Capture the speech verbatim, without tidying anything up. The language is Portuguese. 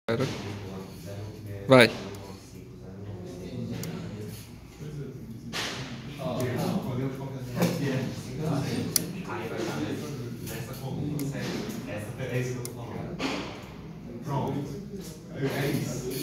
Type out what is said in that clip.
Vai. É isso que eu tô falando. Pronto. É isso.